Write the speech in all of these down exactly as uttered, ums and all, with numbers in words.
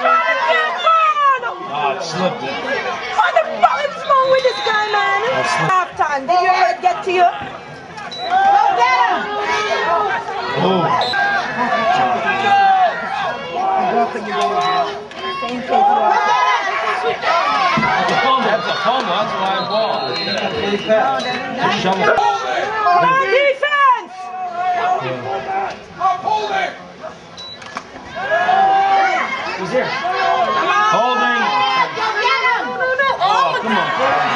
Oh, it slipped it. What the fuck is wrong with this guy, man? Half time. Did your head get to you? Go get him! Oh. That's a fumble. That's a live ball. Just shovel it. Come on, defense! Hold it! Who's here? Holding. Oh, come on.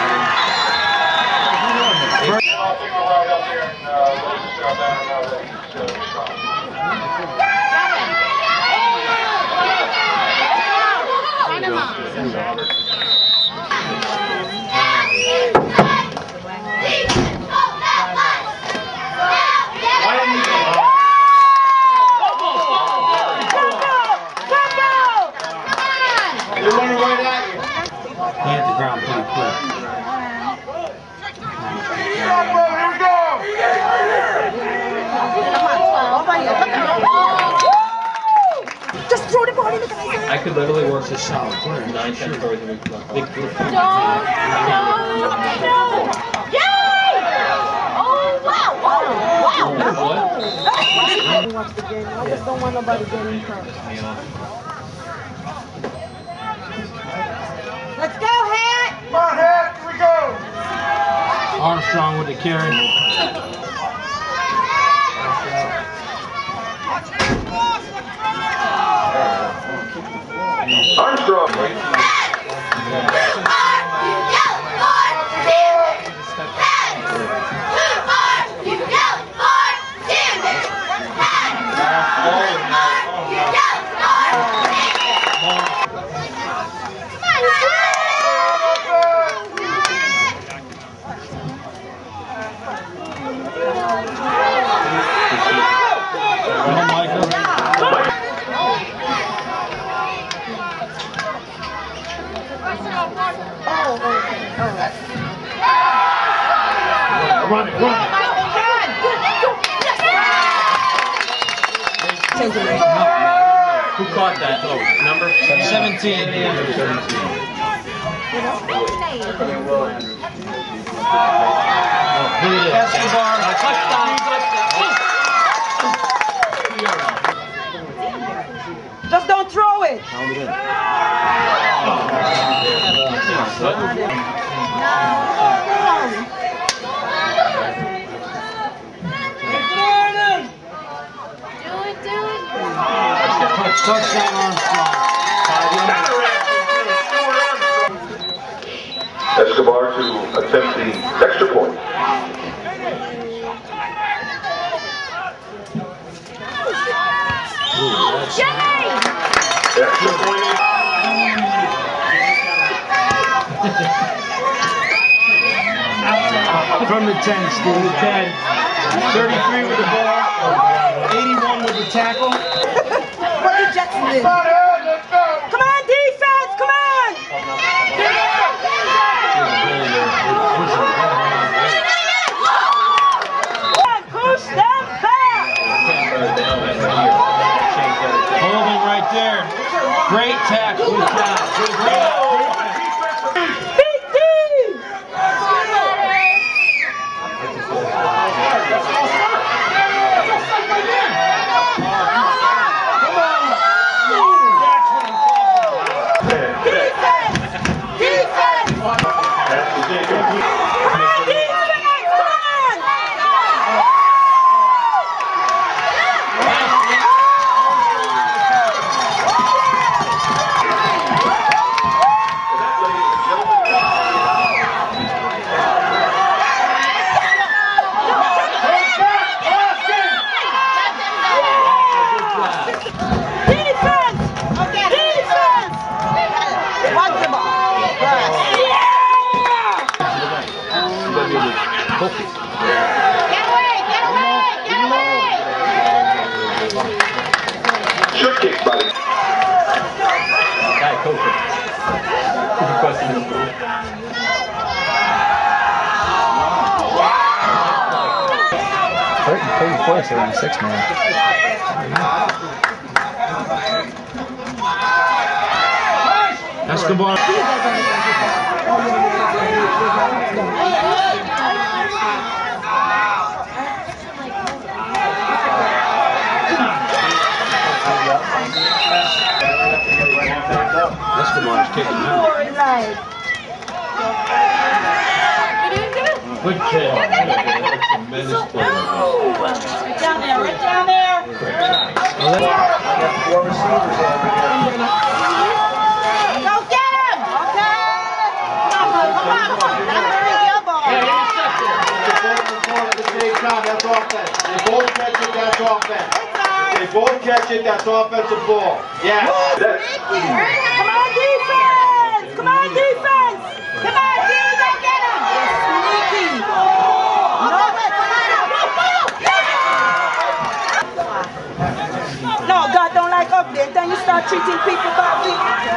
Hit the ground pretty quick. Just throw the ball in the guy's eye. I could literally work this shot. Nine, ten stories a week. Big, big. No, no, no. Yay! Oh, wow, wow, wow. What? Watch the game. I just don't want nobody getting hurt. Let's go, Hat! Come on, Hat, here we go! Armstrong with the carry. Armstrong! Run it, run it. Who caught that? Oh, number seventeen. Oh, look at this. Escobar. Touchdown. Just don't throw it. Touchdown Armstrong. Escobar to attempt the extra point. Extra point. From the ten, Steve. The ten. thirty-three with the ball. eighty-one with the tackle. What did Jackson do? Come on, defense! Come on! Push them back! Holding right there. Great tackle. Good job. Good job. Big team! Sure kick, buddy. Guy, coach. thirty four, seventy-six, man. Escobar. Escobar's kicking out. Good kill. Tremendous play. Right down there, right down there. Four receivers over here. Go get him! Okay! Come on, come on, come on. Danbury, your ball. Yeah, intercepted. They both perform at the same time. That's offense. They both catch it. That's offense. They both catch it. That's offensive ball. Yeah. That's Come on, defense! Come on, defense! Come on, D, go get him! Sneaky! No, no, God don't like ugly. Then you start treating people badly.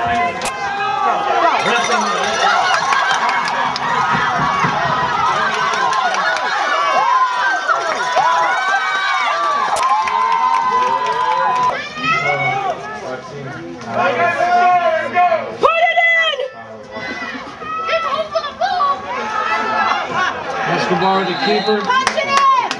Put it in! Escobar, the keeper. Punch it in!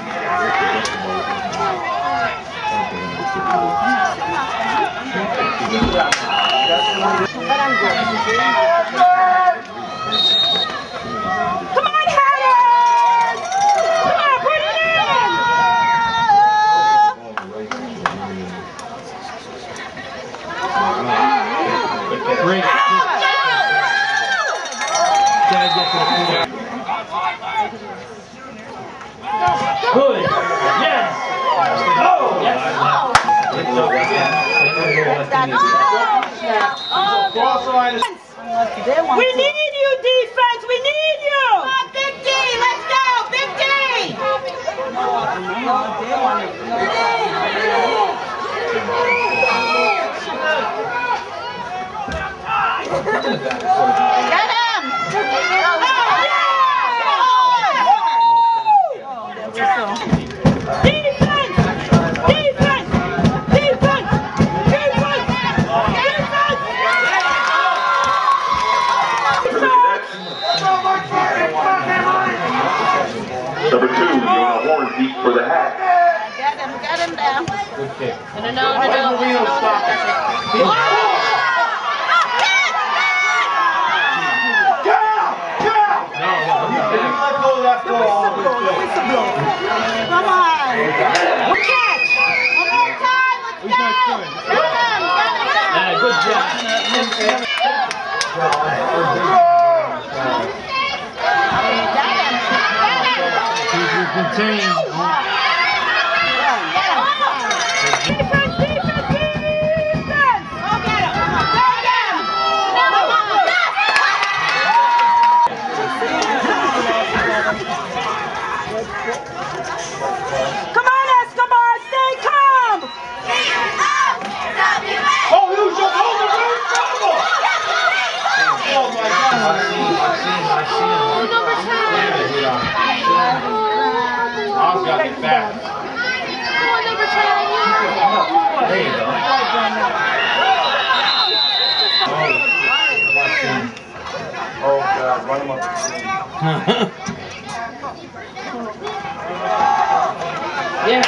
Come on, Hatters! Come on, put it in! Great. Gotta get to the field. Good. Yes. Oh. Yes. We need you, defense! We need you! Come on, Big D! Let's go! Big D! Get him! Defense! Defense! Defense! Defense! number two, doing a horn beat for the hat. Get him, get him down. Good kick. No, no, no, no, no. Stop it. Get out! Get out! No, no, If you let go of that ball, Come on. Catch. One more time. Let's Who's go. not showing? Get him, get him down. Yeah, good job. Keep you contained. Defense, defense, defense. Go get him. Go get him. Come on, Escobar, stay calm. oh, you should hold the room trouble! Oh my God! I see him, I see him, I see him. Number ten. I've got it back. Come on, number ten. There you go. Oh God, run him up. Yeah.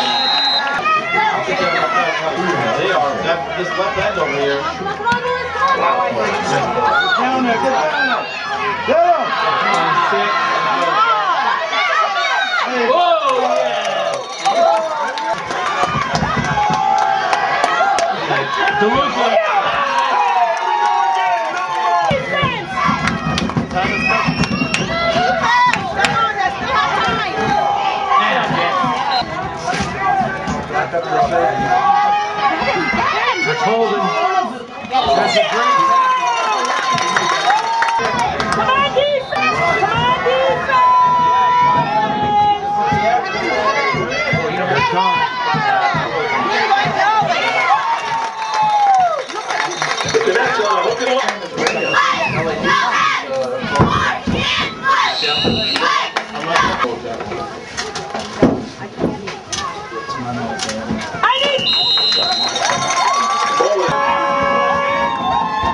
They are. That, this left end over here. Come on, come on, boys, come on. Down there, get down there. Get him! Whoa, yeah. Delusion. That's holding. That's a great